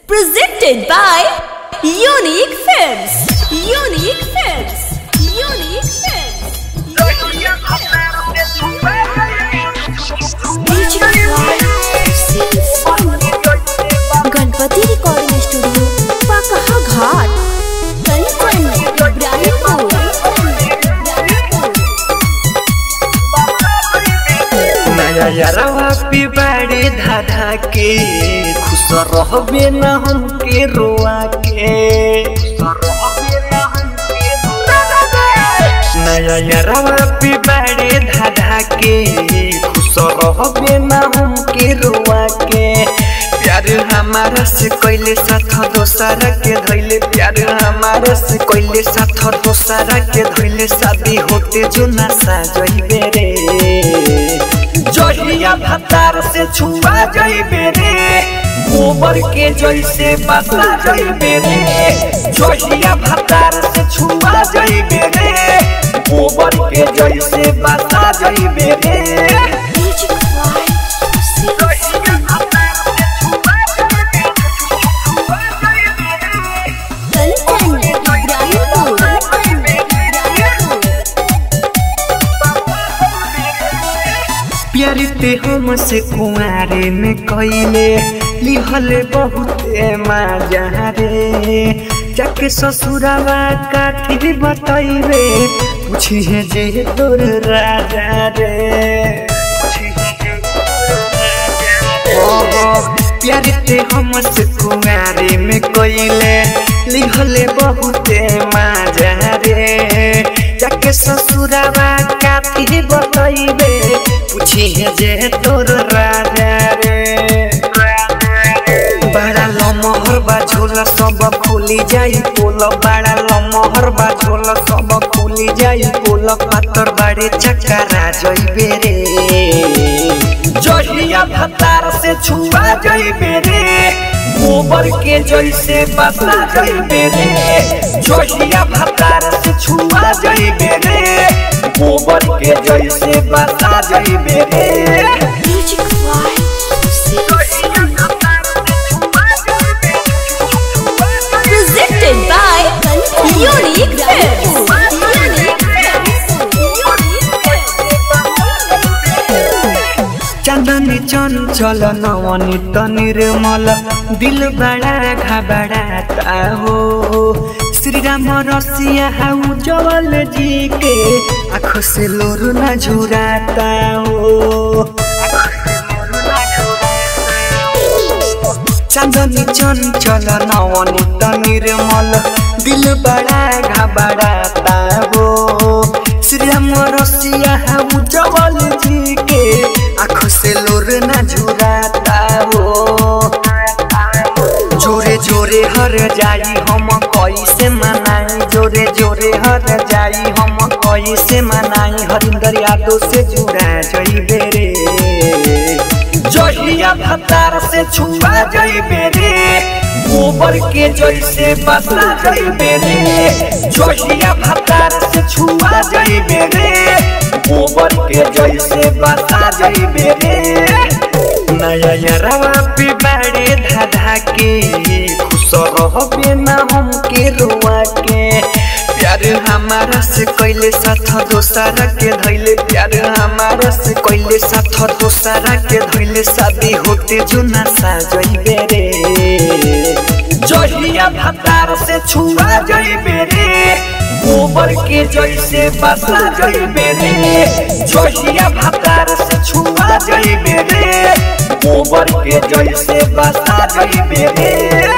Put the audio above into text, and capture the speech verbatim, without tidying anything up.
Presented by Unique Films. Unique Films. Unique Films. Ganpati recording studio Pakaha Ghat Kanchan Ibrahimpur. नया यारवा पे बड़े धाधा के खुश रहबे न हमके रोआ के। नया यारवा पे बड़े धाधा के खुश रहबे न हमके रोआ के। प्यार हमारा से कोइले साथ दोसरा के धइले, प्यार हमारा से कोइले साथ दोसरा के धइले, शादी होते जो ना साजइबे रे। जहिया भतार से छुआ जाइबे रे, गोबर के जैसे बसा जाइबे रे। जहिया भतार से छुआ जाइबे रे, गोबर के जैसे बसा जाइबे रे। प्यारी ते हम से कुआरे में कइले लिहले बहुते मजा रे। जाके ससुरावा काठी बताइबे, पूछिए जे तोर राजा रे। प्यारी ते हम से कुआरे में कइले लिहले बहुते मजा रे। जाके ससुरावा काठी बताइबे, पूछिए जे तोर राजा रे। बड़ा लमहर बा झोला सब खुली जाई पोल, बड़ा लमहर बा झोला सब खुली जाई पोल। पातर बड़े चक्करा जइबे रे। जहिया भतार से छुआ जइबे रे, गोबर के जैसे बसा जइबे रे। जहिया भतार से छुआ जइबे रे, गोबर के जैसे बसा जइबे रे। Presented by Unique Films. चंदनी चंचल नवनीत निर्मल दिल बड़ा घबराता हो। श्री राम रसिया हाउ जवल जी के आँखों से लोर न झुराता हो। चंदनी चंचल नवनीत निर्मल दिल बड़ा घबराता हो। श्री राम रसिया हाउ जवल जी के आँखों से लोर न झुराता हो। जोरे जोरे हर जाई हम कैसे मनाई, जोरे जोरे हर जाई हम कैसे मनाई। हरिंदर यादव से जुड़ा जइबे रे। जहिया भतार से छुआ जइबे रे, गोबर के जैसे बसा जइबे रे। जहिया भतार से छुआ जइबे रे, गोबर के जैसे बसा जइबे रे। नया यारवा पे बड़े धाधा के खुश रहबे न हमके रोआ के। प्यार हमारा से कोइले साथ दोसरा के धइले, प्यार हमारा से कोइले साथ दोसरा के धइले, शादी होते जो ना साजइबे रे। जहिया भतार से छुआ जइबे रे, गोबर के जैसे बसा जइबे रे। जहिया भतार से छुआ जइबे रे, गोबर के जैसे बसा जइबे रे।